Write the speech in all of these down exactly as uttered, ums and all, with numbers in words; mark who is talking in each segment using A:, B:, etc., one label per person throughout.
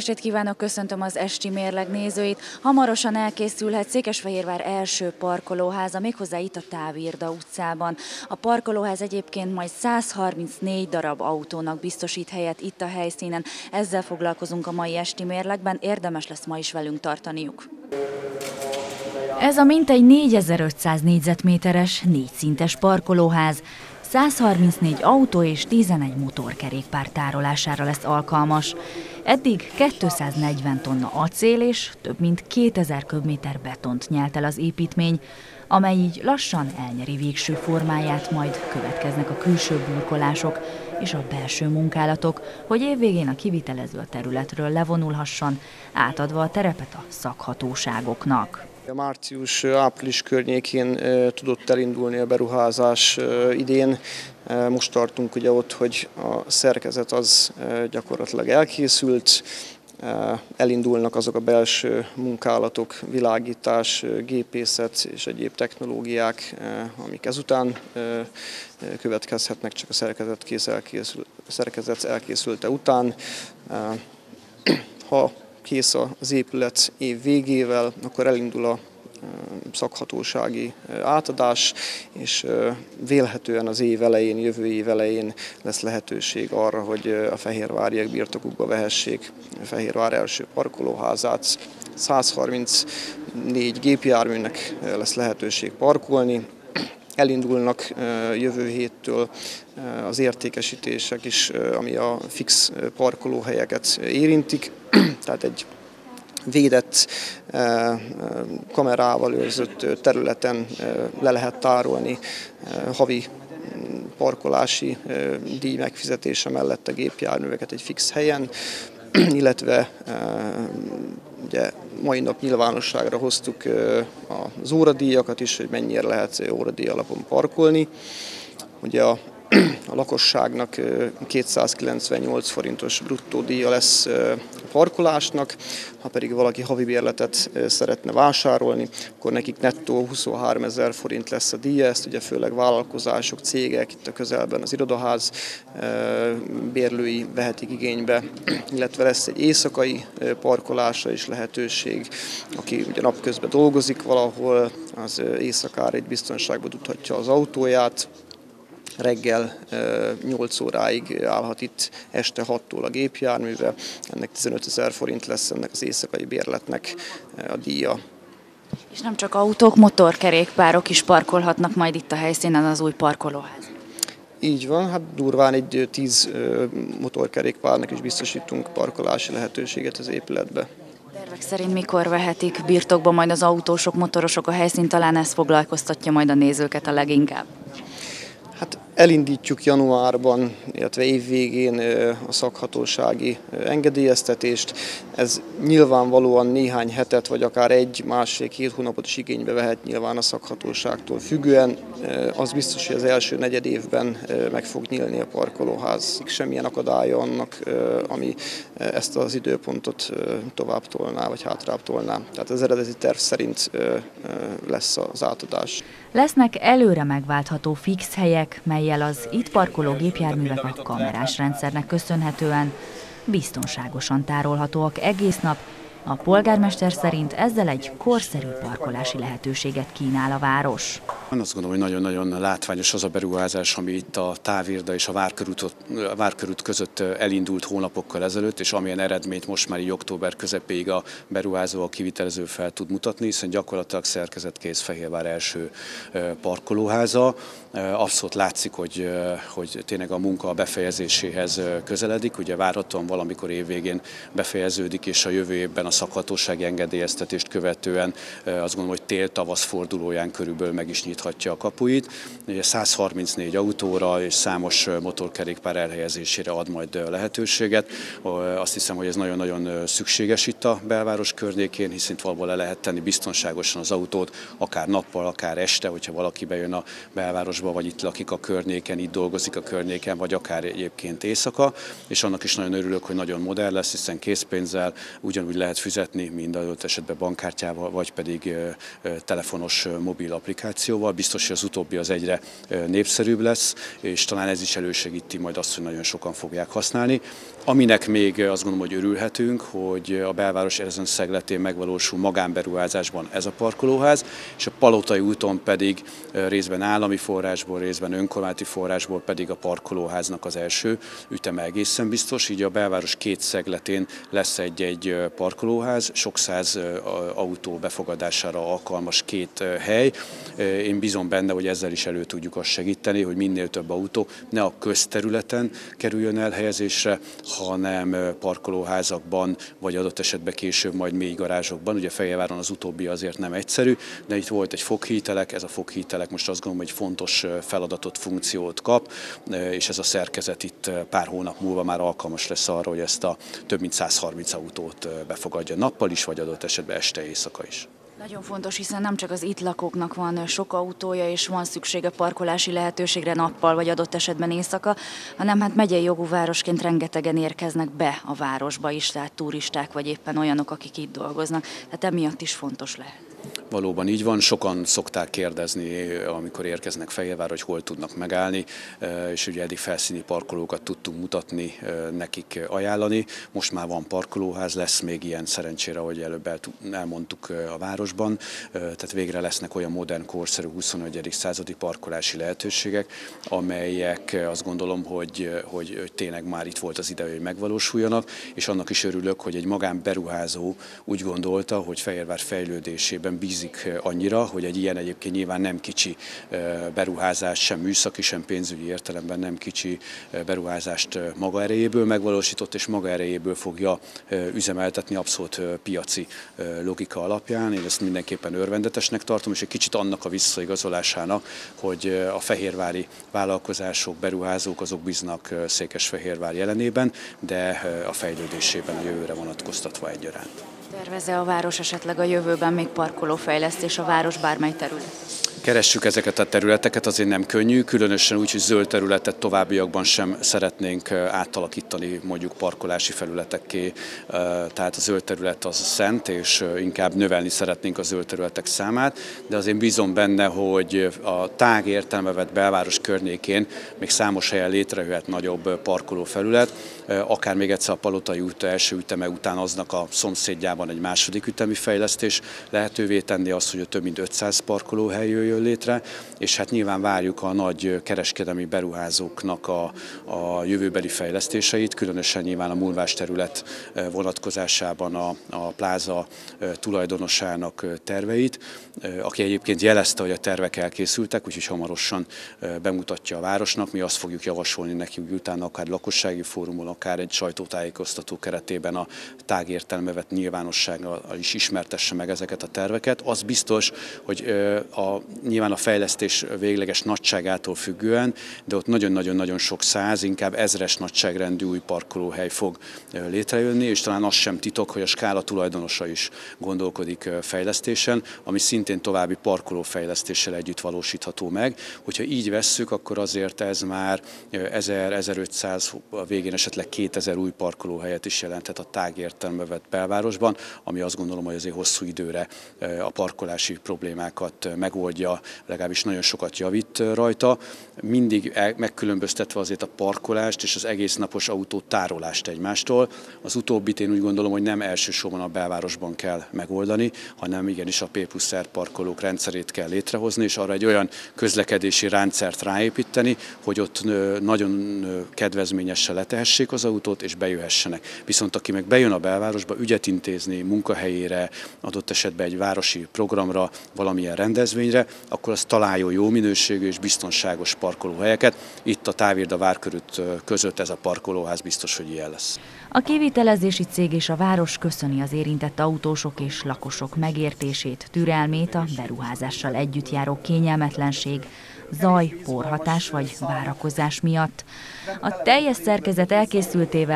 A: estét kívánok, köszöntöm az esti mérleg nézőit. Hamarosan elkészülhet Székesfehérvár első parkolóháza, méghozzá itt a Távirda utcában. A parkolóház egyébként majd száz harmincnégy darab autónak biztosít helyet itt a helyszínen. Ezzel foglalkozunk a mai esti mérlegben, érdemes lesz ma is velünk tartaniuk. Ez a mintegy négyezer-ötszáz négyzetméteres, négyszintes parkolóház száz harmincnégy autó és tizenegy motorkerékpár tárolására lesz alkalmas. Eddig kétszáznegyven tonna acél és több mint kétezer köbméter betont nyelt el az építmény, amely így lassan elnyeri végső formáját, majd következnek a külső burkolások és a belső munkálatok, hogy évvégén a kivitelező a területről levonulhasson, átadva a terepet a szakhatóságoknak.
B: A március-április környékén e, tudott elindulni a beruházás e, idén. E, most tartunk ugye ott, hogy a szerkezet az e, gyakorlatilag elkészült, e, elindulnak azok a belső munkálatok, világítás, gépészet és egyéb technológiák, e, amik ezután e, következhetnek csak a szerkezet, kész elkészül, szerkezet elkészülte után. E, ha kész az épület év végével, akkor elindul a szakhatósági átadás, és vélhetően az év elején, jövő év elején lesz lehetőség arra, hogy a fehérváriak birtokukba vehessék Fehérvár első parkolóházát. száz harmincnégy gépjárműnek lesz lehetőség parkolni. Elindulnak jövő héttől az értékesítések is, ami a fix parkolóhelyeket érintik, tehát egy védett, kamerával őrzött területen le lehet tárolni havi parkolási díj megfizetése mellett a gépjárműveket egy fix helyen, illetve ugye mai nap nyilvánosságra hoztuk az óradíjakat is, hogy mennyire lehet óradíj alapon parkolni. Ugye a, a lakosságnak kétszázkilencvennyolc forintos bruttó díja lesz a parkolásnak, ha pedig valaki havi bérletet szeretne vásárolni, akkor nekik nettó huszonháromezer forint lesz a díja, ezt ugye főleg vállalkozások, cégek, itt a közelben az irodaház bérlői vehetik igénybe, illetve lesz egy éjszakai parkolásra is lehetőség, aki ugye napközben dolgozik valahol, az éjszakára egy biztonságban tudhatja az autóját. Reggel nyolc óráig állhat itt, este hattól a gépjárműve, ennek tizenötezer forint lesz ennek az éjszakai bérletnek a díja.
A: És nem csak autók, motorkerékpárok is parkolhatnak majd itt a helyszínen az új parkolóház.
B: Így van, hát durván egy tíz motorkerékpárnak is biztosítunk parkolási lehetőséget az épületbe.
A: Tervek szerint mikor vehetik birtokba majd az autósok, motorosok a helyszínt, talán ez foglalkoztatja majd a nézőket a leginkább?
B: Hát elindítjuk januárban, illetve év végén a szakhatósági engedélyeztetést. Ez nyilvánvalóan néhány hetet, vagy akár egy, másfél-két hónapot is igénybe vehet nyilván a szakhatóságtól függően. Az biztos, hogy az első negyed évben meg fog nyílni a parkolóház. Semmilyen akadálya annak, ami ezt az időpontot tovább tolná, vagy hátrább tolná. Tehát az eredeti terv szerint lesz az átadás.
A: Lesznek előre megváltható fix helyek, mellyel az itt parkoló gépjárművek a kamerás rendszernek köszönhetően biztonságosan tárolhatóak egész nap. A polgármester szerint ezzel egy korszerű parkolási lehetőséget kínál a város.
C: Én azt gondolom, hogy nagyon-nagyon látványos az a beruházás, ami itt a Távirda és a Várkörút, a Várkörút között elindult hónapokkal ezelőtt, és amilyen eredményt most már így október közepéig a beruházó, a kivitelező fel tud mutatni, hiszen gyakorlatilag szerkezetkész Fehérvár első parkolóháza. Abszolút látszik, hogy, hogy tényleg a munka a befejezéséhez közeledik. Ugye várhatóan valamikor évvégén befejeződik, és a jövő évben a szakhatósági engedélyeztetést követően azt gondolom, hogy tél-tavasz fordulóján körülbelül meg is nyithatja a kapuit. száz harmincnégy autóra és számos motorkerékpár elhelyezésére ad majd lehetőséget. Azt hiszem, hogy ez nagyon-nagyon szükséges itt a belváros környékén, hiszen valahol le lehet tenni biztonságosan az autót, akár nappal, akár este, hogyha valaki bejön a belvárosba, vagy itt lakik a környéken, itt dolgozik a környéken, vagy akár egyébként éjszaka. És annak is nagyon örülök, hogy nagyon modern lesz, hiszen készpénzzel ugyanúgy lehet fizetni, mind adott esetben bankkártyával, vagy pedig telefonos mobil applikációval. beruházóval, biztos, hogy az utóbbi az egyre népszerűbb lesz, és talán ez is elősegíti majd azt, hogy nagyon sokan fogják használni. Aminek még azt gondolom, hogy örülhetünk, hogy a belváros ezen szegletén megvalósul magánberuházásban ez a parkolóház, és a Palotai úton pedig részben állami forrásból, részben önkormányzati forrásból pedig a parkolóháznak az első üteme egészen biztos, így a belváros két szegletén lesz egy-egy parkolóház, sok száz autó befogadására alkalmas két hely. Én bízom benne, hogy ezzel is elő tudjuk azt segíteni, hogy minél több autó ne a közterületen kerüljön elhelyezésre, hanem parkolóházakban, vagy adott esetben később majd mély garázsokban. Ugye Fehérváron az utóbbi azért nem egyszerű, de itt volt egy foghítelek, ez a foghítelek most azt gondolom, hogy fontos feladatot, funkciót kap, és ez a szerkezet itt pár hónap múlva már alkalmas lesz arra, hogy ezt a több mint száz harminc autót befogadja nappal is, vagy adott esetben este, éjszaka is.
A: Nagyon fontos, hiszen nem csak az itt lakóknak van sok autója, és van szüksége parkolási lehetőségre nappal, vagy adott esetben éjszaka, hanem hát megyei jogú városként rengetegen érkeznek be a városba is, tehát turisták, vagy éppen olyanok, akik itt dolgoznak. Tehát emiatt is fontos lehet.
C: Valóban így van, sokan szokták kérdezni, amikor érkeznek Fehérvárra, hogy hol tudnak megállni, és ugye eddig felszíni parkolókat tudtunk mutatni, nekik ajánlani. Most már van parkolóház, lesz még ilyen szerencsére, ahogy előbb elmondtuk a városban, tehát végre lesznek olyan modern, korszerű huszonegyedik századi parkolási lehetőségek, amelyek azt gondolom, hogy, hogy, hogy tényleg már itt volt az ideje, hogy megvalósuljanak, és annak is örülök, hogy egy magánberuházó úgy gondolta, hogy Fehérvár fejlődésében bízik annyira, hogy egy ilyen egyébként nyilván nem kicsi beruházás, sem műszaki, sem pénzügyi értelemben nem kicsi beruházást maga erejéből megvalósított, és maga erejéből fogja üzemeltetni abszolút piaci logika alapján. Én ezt mindenképpen örvendetesnek tartom, és egy kicsit annak a visszaigazolásának, hogy a fehérvári vállalkozások, beruházók azok bíznak Székesfehérvár jelenében, de a fejlődésében a jövőre vonatkoztatva egyaránt.
A: Tervez-e a város esetleg a jövőben még parkolófejlesztés a város bármely terület?
C: Keressük ezeket a területeket, azért nem könnyű, különösen úgy, hogy zöld területet továbbiakban sem szeretnénk átalakítani mondjuk parkolási felületekké, tehát a zöld terület az szent, és inkább növelni szeretnénk a zöld területek számát, de azért bízom benne, hogy a tág értelme vett belváros környékén még számos helyen létrejöhet nagyobb parkolófelület, akár még egyszer a Palotai út első üteme után aznak a szomszédjában egy második ütemű fejlesztés lehetővé tenni azt, hogy több mint ötszáz parkolóhely jöjjön létre, és hát nyilván várjuk a nagy kereskedelmi beruházóknak a, a jövőbeli fejlesztéseit, különösen nyilván a mulvás terület vonatkozásában a, a pláza tulajdonosának terveit, aki egyébként jelezte, hogy a tervek elkészültek, úgyhogy hamarosan bemutatja a városnak. Mi azt fogjuk javasolni neki, hogy utána akár lakossági fórumon, akár egy sajtótájékoztató keretében a tágértelme vett nyilvánossággal is ismertesse meg ezeket a terveket. Az biztos, hogy a nyilván a fejlesztés végleges nagyságától függően, de ott nagyon-nagyon-nagyon sok száz, inkább ezres nagyságrendű új parkolóhely fog létrejönni, és talán az sem titok, hogy a Skála tulajdonosa is gondolkodik fejlesztésen, ami szintén további parkolófejlesztéssel együtt valósítható meg. Hogyha így vesszük, akkor azért ez már ezer-ezerötszáz, a végén esetleg kétezer új parkolóhelyet is jelenthet a tágértelme vett belvárosban, ami azt gondolom, hogy azért hosszú időre a parkolási problémákat megoldja, legalábbis nagyon sokat javít rajta, mindig megkülönböztetve azért a parkolást és az egésznapos autótárolást egymástól. Az utóbbit én úgy gondolom, hogy nem elsősorban a belvárosban kell megoldani, hanem igenis a P plusz R parkolók rendszerét kell létrehozni, és arra egy olyan közlekedési rendszert ráépíteni, hogy ott nagyon kedvezményesen letehessék az autót, és bejöhessenek. Viszont aki meg bejön a belvárosba ügyet intézni, munkahelyére, adott esetben egy városi programra, valamilyen rendezvényre, akkor az találjon jó minőségű és biztonságos parkolóhelyeket. Itt a Távirda Várkörút között ez a parkolóház biztos, hogy ilyen lesz.
A: A kivitelezési cég és a város köszöni az érintett autósok és lakosok megértését, türelmét a beruházással együtt járó kényelmetlenség, zaj, porhatás vagy várakozás miatt. A teljes szerkezet elkészültével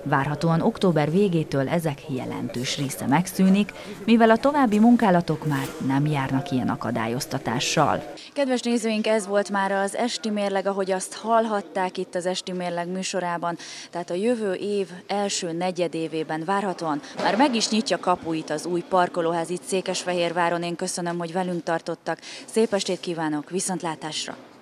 A: Várhatóan október végétől ezek jelentős része megszűnik, mivel a további munkálatok már nem járnak ilyen akadályoztatással. Kedves nézőink, ez volt már az Esti Mérleg, ahogy azt hallhatták itt az Esti Mérleg műsorában, tehát a jövő év első negyedévében várhatóan már meg is nyitja kapuit az új parkolóház itt Székesfehérváron. Én köszönöm, hogy velünk tartottak. Szép estét kívánok, viszontlátásra!